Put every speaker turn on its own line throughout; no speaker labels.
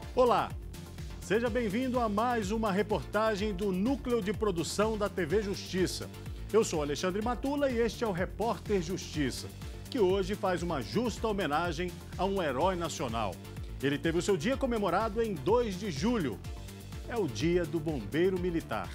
Olá, seja bem-vindo a mais uma reportagem do Núcleo de Produção da TV Justiça. Eu sou Alexandre Matula e este é o Repórter Justiça, que hoje faz uma justa homenagem a um herói nacional. Ele teve o seu dia comemorado em 2 de julho. É o Dia do Bombeiro Militar.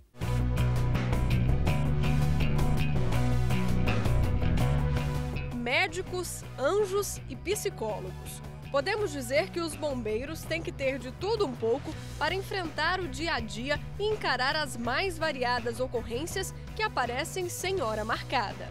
Médicos, anjos e psicólogos. Podemos dizer que os bombeiros têm que ter de tudo um pouco para enfrentar o dia a dia e encarar as mais variadas ocorrências que aparecem sem hora marcada.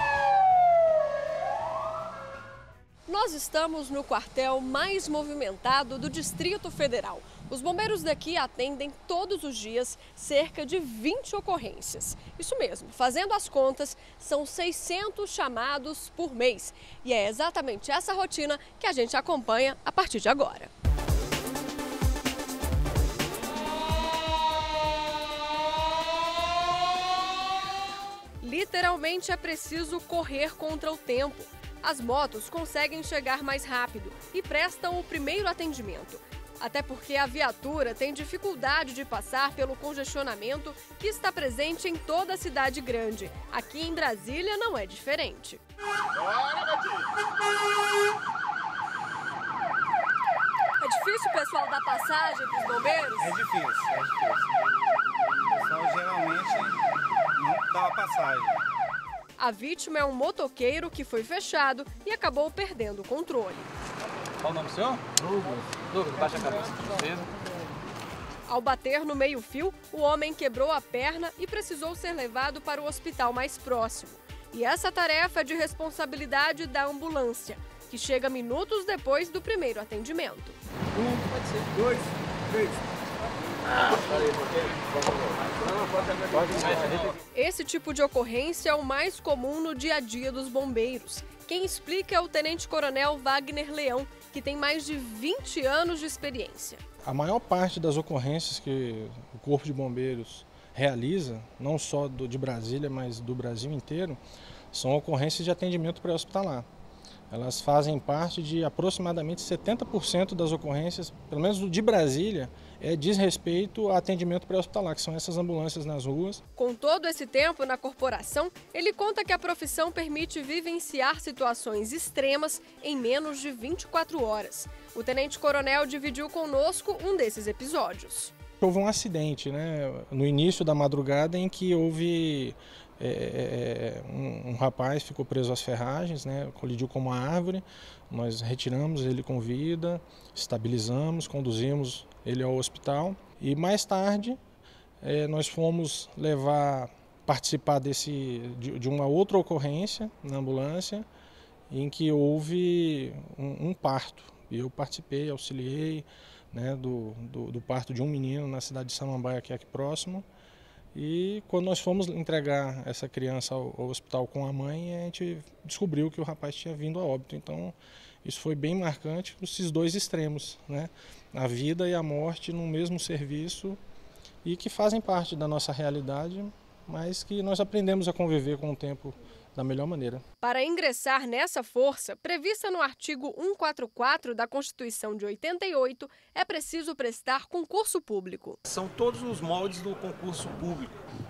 Nós estamos no quartel mais movimentado do Distrito Federal. Os bombeiros daqui atendem todos os dias cerca de 20 ocorrências. Isso mesmo, fazendo as contas, são 600 chamados por mês. E é exatamente essa rotina que a gente acompanha a partir de agora. Literalmente é preciso correr contra o tempo. As motos conseguem chegar mais rápido e prestam o primeiro atendimento. Até porque a viatura tem dificuldade de passar pelo congestionamento que está presente em toda a cidade grande. Aqui em Brasília não é diferente. É difícil o pessoal dar passagem para os bombeiros?
É difícil. O pessoal geralmente não dá passagem.
A vítima é um motoqueiro que foi fechado e acabou perdendo o controle.
Qual o nome do senhor? Douglas, baixa a cabeça.
Ao bater no meio-fio, o homem quebrou a perna e precisou ser levado para o hospital mais próximo. E essa tarefa é de responsabilidade da ambulância, que chega minutos depois do primeiro atendimento.
1, 2, 3.
Esse tipo de ocorrência é o mais comum no dia a dia dos bombeiros. Quem explica é o tenente-coronel Wagner Leão, que tem mais de 20 anos de experiência.
A maior parte das ocorrências que o Corpo de Bombeiros realiza, não só de Brasília, mas do Brasil inteiro, são ocorrências de atendimento pré-hospitalar. Elas fazem parte de aproximadamente 70% das ocorrências, pelo menos de Brasília, diz respeito a atendimento pré-hospitalar, que são essas ambulâncias nas ruas.
Com todo esse tempo na corporação, ele conta que a profissão permite vivenciar situações extremas em menos de 24 horas. O tenente-coronel dividiu conosco um desses episódios.
Houve um acidente, no início da madrugada em que houve... um rapaz ficou preso às ferragens, colidiu com uma árvore, nós retiramos ele com vida, estabilizamos, conduzimos ele ao hospital e mais tarde nós fomos participar de uma outra ocorrência na ambulância em que houve um parto. E eu participei, auxiliei do parto de um menino na cidade de Samambaia, que é aqui próximo. E quando nós fomos entregar essa criança ao hospital com a mãe, a gente descobriu que o rapaz tinha vindo a óbito. Então, isso foi bem marcante, esses dois extremos, a vida e a morte no mesmo serviço e que fazem parte da nossa realidade, mas que nós aprendemos a conviver com o tempo da melhor maneira.
Para ingressar nessa força, prevista no artigo 144 da Constituição de 88, é preciso prestar concurso público.
São todos os moldes do concurso público.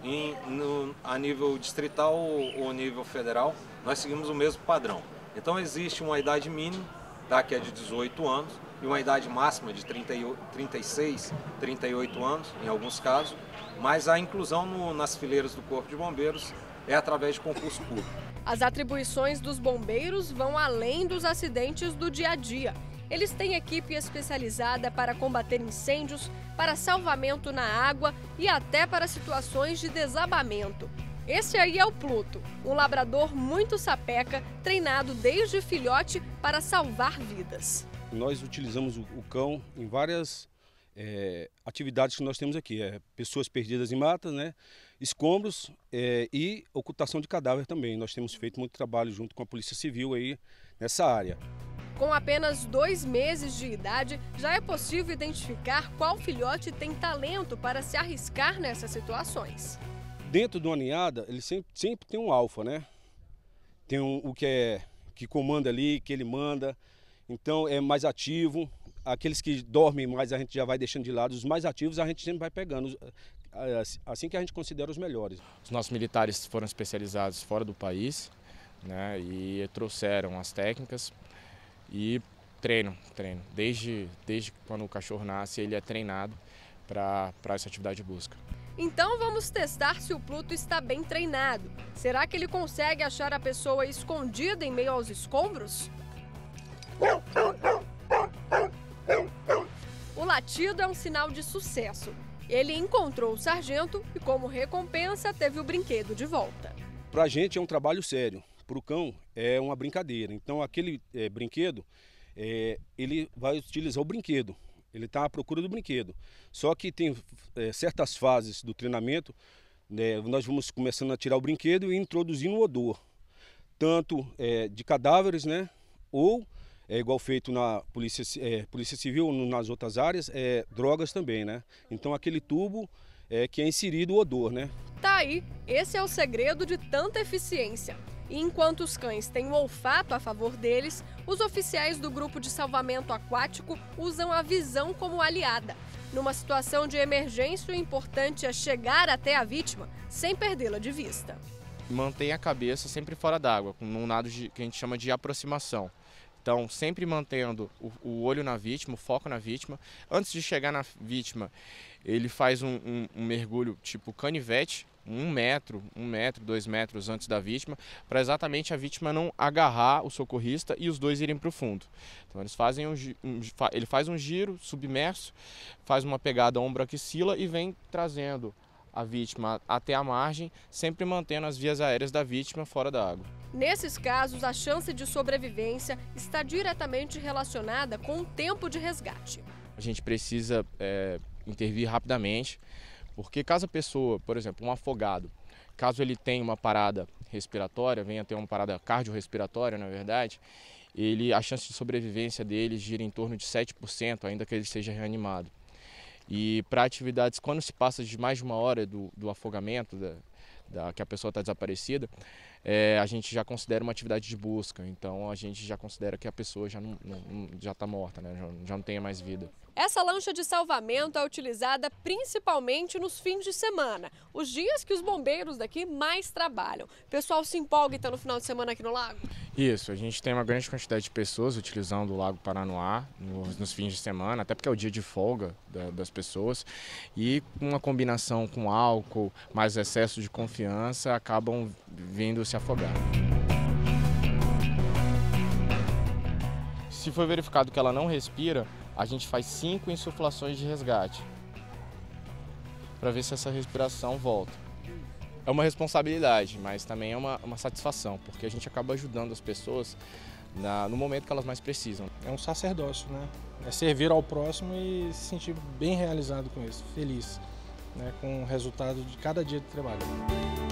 A nível distrital ou nível federal, nós seguimos o mesmo padrão. Então existe uma idade mínima, que é de 18 anos, e uma idade máxima de 36, 38 anos, em alguns casos, mas a inclusão nas fileiras do Corpo de Bombeiros é através de concurso público.
As atribuições dos bombeiros vão além dos acidentes do dia a dia. Eles têm equipe especializada para combater incêndios, para salvamento na água e até para situações de desabamento. Esse aí é o Pluto, um labrador muito sapeca, treinado desde filhote para salvar vidas.
Nós utilizamos o cão em várias atividades que nós temos aqui, pessoas perdidas em matas, escombros e ocultação de cadáver também. Nós temos feito muito trabalho junto com a Polícia Civil aí nessa área.
Com apenas 2 meses de idade, já é possível identificar qual filhote tem talento para se arriscar nessas situações.
Dentro de uma ninhada, ele sempre tem um alfa, Tem o que comanda ali, que ele manda, então é mais ativo. aqueles que dormem mais a gente já vai deixando de lado, os mais ativos a gente sempre vai pegando, assim que a gente considera os melhores.
Os nossos militares foram especializados fora do país, né, e trouxeram as técnicas e treino. Desde quando o cachorro nasce, ele é treinado para essa atividade de busca.
Então vamos testar se o Pluto está bem treinado. Será que ele consegue achar a pessoa escondida em meio aos escombros? O latido é um sinal de sucesso. Ele encontrou o sargento e, como recompensa, teve o brinquedo de volta.
Para a gente é um trabalho sério, para o cão é uma brincadeira. Então aquele brinquedo, ele vai utilizar o brinquedo. Ele está à procura do brinquedo. Só que tem certas fases do treinamento, né, nós vamos começando a tirar o brinquedo e introduzindo o odor. Tanto de cadáveres, né, ou, igual feito na Polícia Civil, nas outras áreas, drogas também, né? Então aquele tubo que é inserido o odor, né?
Tá aí, esse é o segredo de tanta eficiência. E enquanto os cães têm o olfato a favor deles, os oficiais do grupo de salvamento aquático usam a visão como aliada. Numa situação de emergência, o importante é chegar até a vítima sem perdê-la de vista.
Mantém a cabeça sempre fora d'água, num nado que a gente chama de aproximação. Então, sempre mantendo o olho na vítima, o foco na vítima. Antes de chegar na vítima, ele faz um mergulho tipo canivete, 1 metro, 2 metros antes da vítima, para exatamente a vítima não agarrar o socorrista e os dois irem para o fundo. Então ele faz um giro submerso, faz uma pegada ombro-axila e vem trazendo a vítima até a margem, sempre mantendo as vias aéreas da vítima fora da água.
Nesses casos, a chance de sobrevivência está diretamente relacionada com o tempo de resgate.
A gente precisa intervir rapidamente, porque caso a pessoa, por exemplo, um afogado, caso ele tenha uma parada respiratória, venha ter uma parada cardiorrespiratória, na verdade, a chance de sobrevivência dele gira em torno de 7%, ainda que ele seja reanimado. E para atividades, quando se passa de mais de 1 hora do afogamento, que a pessoa está desaparecida, a gente já considera uma atividade de busca. Então a gente já considera que a pessoa já está morta, né? Já não tem mais vida.
Essa lancha de salvamento é utilizada principalmente nos fins de semana, os dias que os bombeiros daqui mais trabalham. O pessoal se empolga e está no final de semana aqui no lago?
Isso, a gente tem uma grande quantidade de pessoas utilizando o Lago Paranoá nos fins de semana, até porque é o dia de folga das pessoas, e uma combinação com álcool, mais excesso de confiança, acabam vindo se afogar. Se for verificado que ela não respira, a gente faz 5 insuflações de resgate para ver se essa respiração volta. É uma responsabilidade, mas também é uma satisfação, porque a gente acaba ajudando as pessoas no momento que elas mais precisam.
É um sacerdócio, né? É servir ao próximo e se sentir bem realizado com isso, feliz, né? Com o resultado de cada dia de trabalho.